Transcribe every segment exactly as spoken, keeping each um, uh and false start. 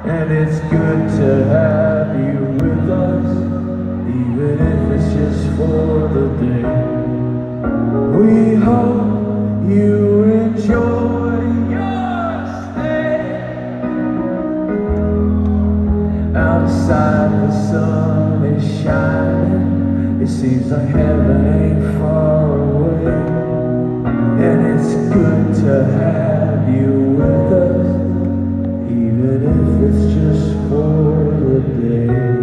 And it's good to have you with us, even if it's just for the day. We hope you enjoy your stay. Outside the sun is shining, it seems like heaven ain't far away. And it's good to have you with us, even if it's just for the day.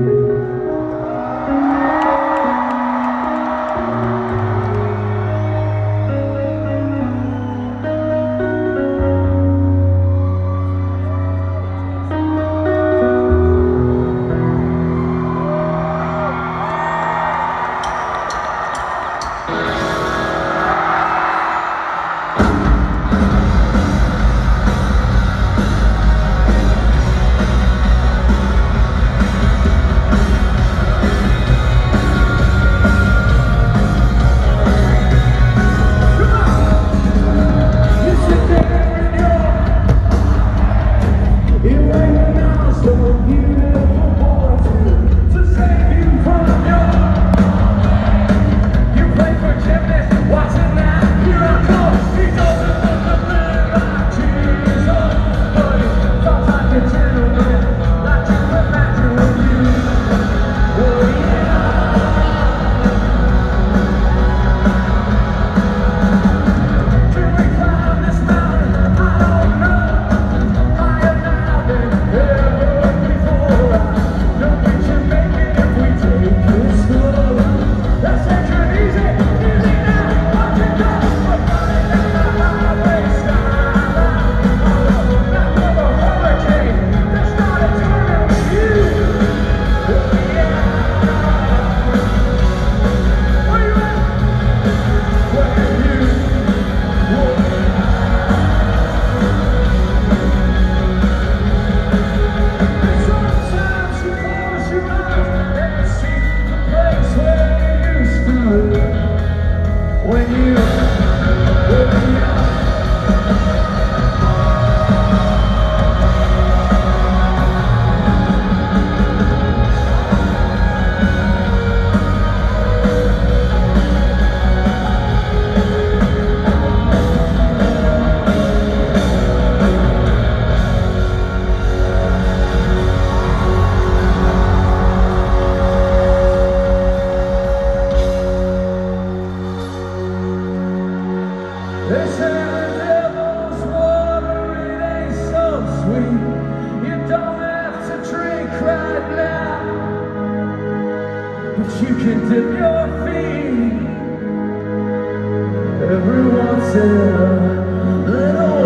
They say the devil's water, it ain't so sweet. You don't have to drink right now, but you can dip your feet every once in a little while.